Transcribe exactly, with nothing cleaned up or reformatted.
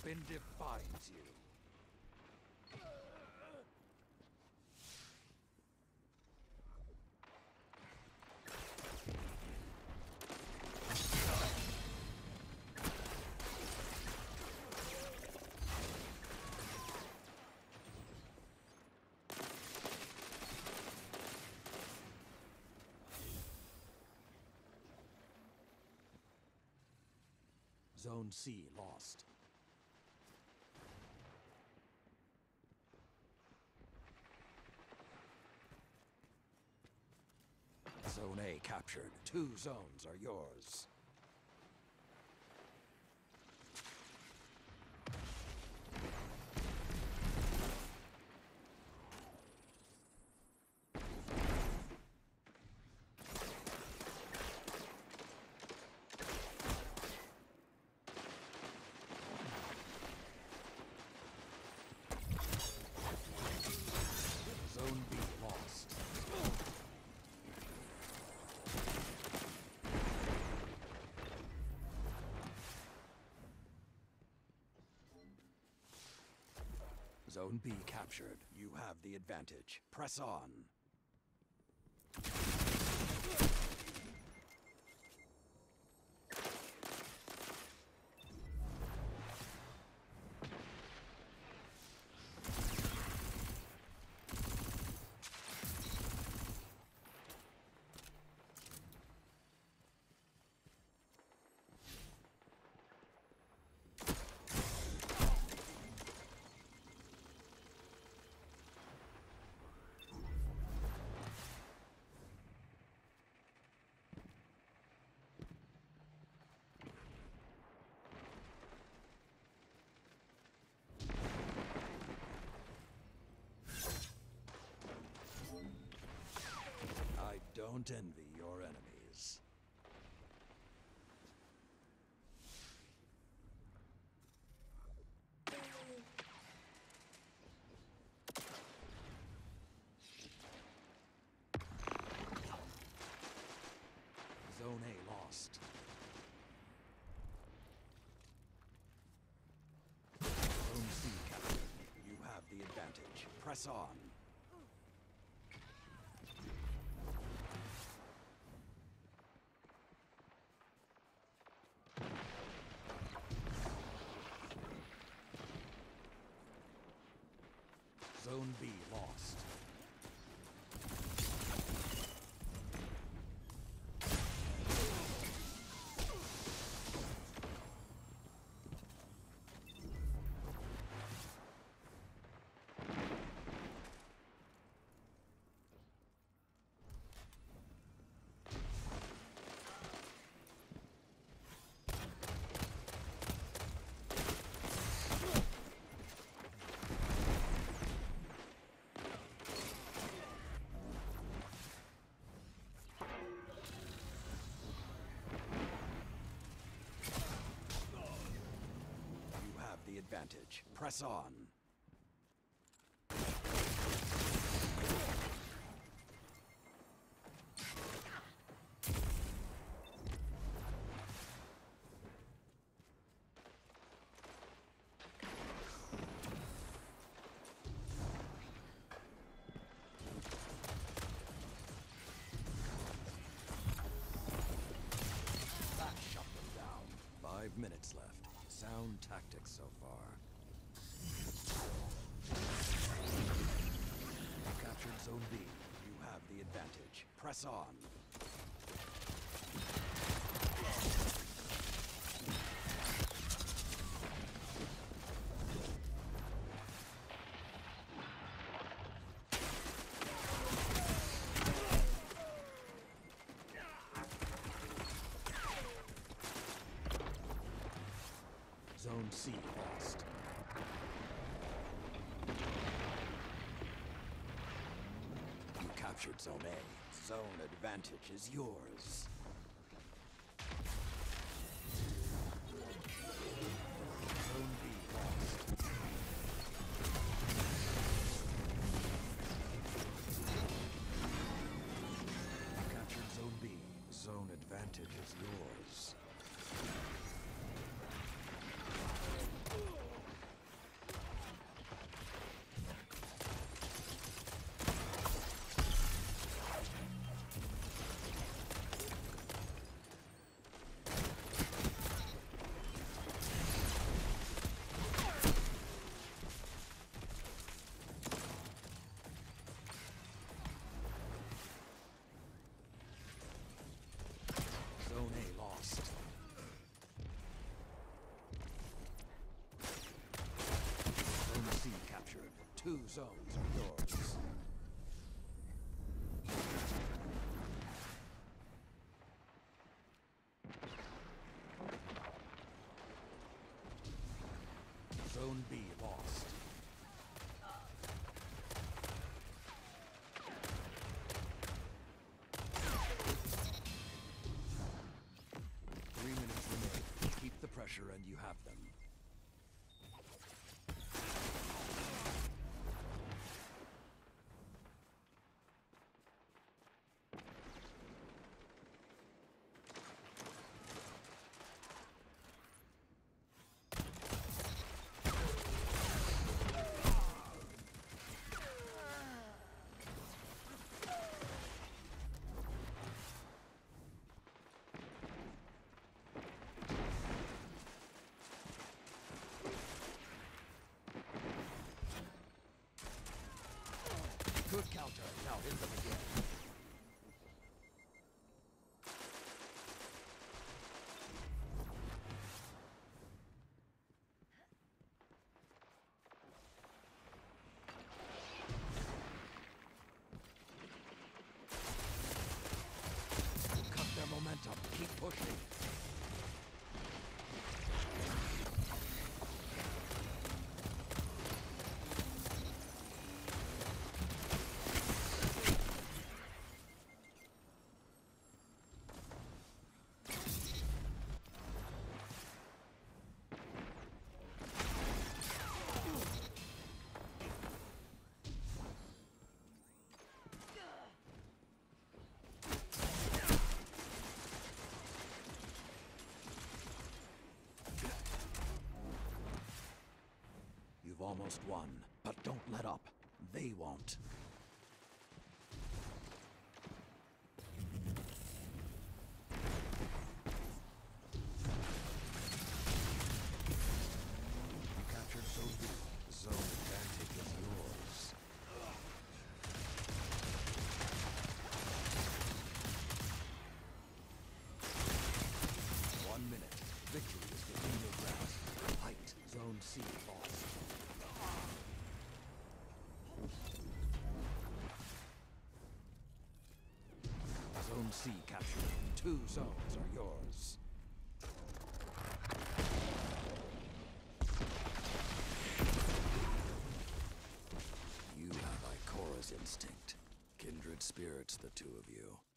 weapon defines you. Zone C lost. Zone A captured. Two zones are yours. Zone B lost. Zone B captured. You have the advantage. Press on. I don't envy your enemies. Zone A lost. Zone C captured. You have the advantage. Press on. Zone B lost. You have the advantage. Press on. That shut them down. Five minutes left. Sound tactics so far. Captured Zone B. You have the advantage. Press on. Zone C lost. You captured Zone A. Zone advantage is yours. Zone B lost. You captured Zone B. Zone advantage is yours. Two zones are yours. Zone B lost. Three minutes remain. Keep the pressure and you have them. Good counter. Now hit them again. Cut their momentum. Keep pushing. You've almost won, but don't let up. They won't. You captured Zone B. Zone advantage is yours. One minute. Victory is within your grasp. Fight. Zone C lost. Zone C captured. Two zones are yours. You have Ikora's instinct. Kindred spirits, the two of you.